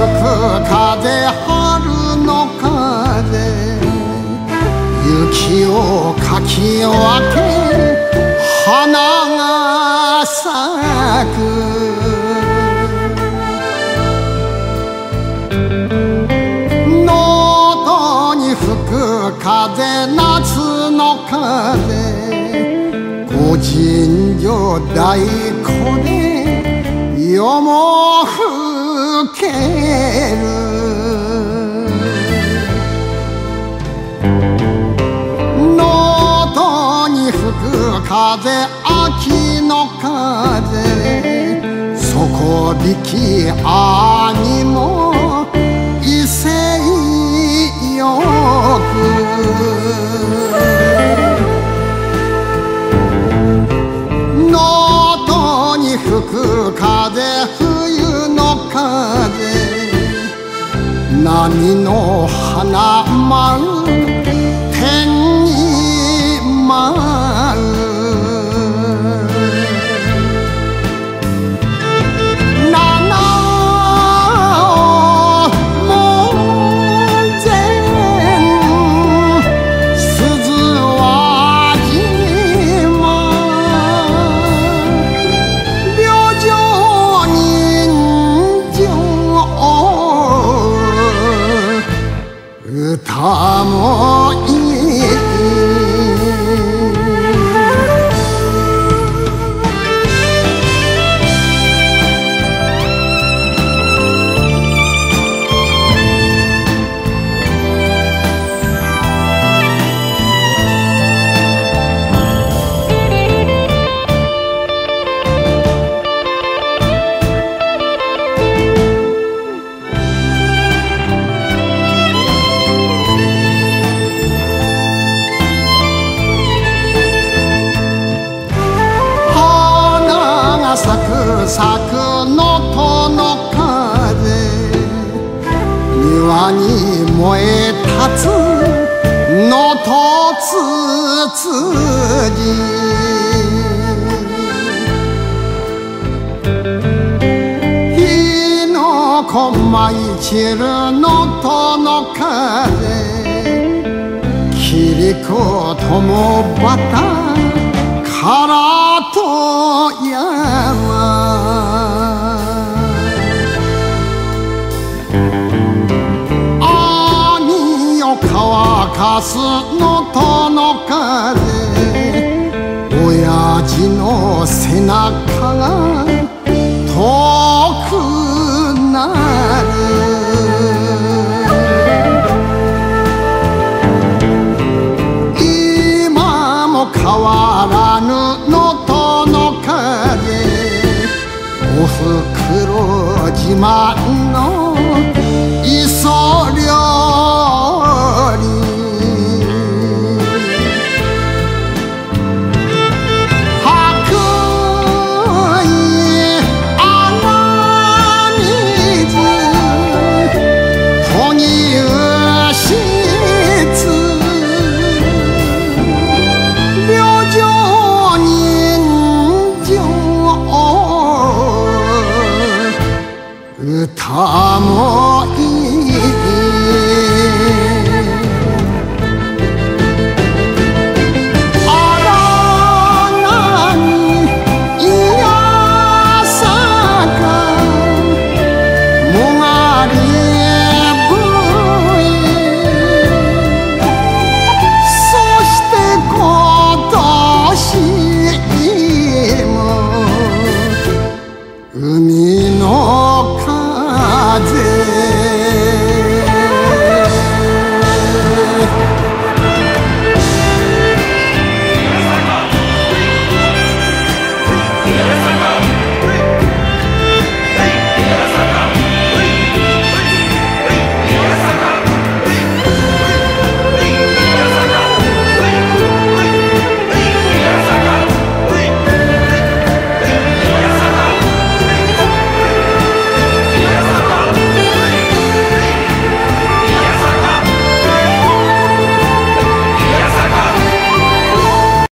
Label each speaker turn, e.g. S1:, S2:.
S1: く風春の風雪をかき分け花が咲く喉に吹く風夏の風ご近所太鼓で夜も更ける喉に吹く風秋の風底引き兄も威勢よく喉に吹く風冬の風波の花舞う天に舞う歌もいい咲く能登の風庭に燃え立つ能登つつじ火の粉舞い散る能登の風切子共バタからと山網を乾かす能登の風親父の背中が遠くなる今も変わらぬ能登の風おふくろ自慢の磯料理白衣雨水研ぎ牛質旅情人情歌もいい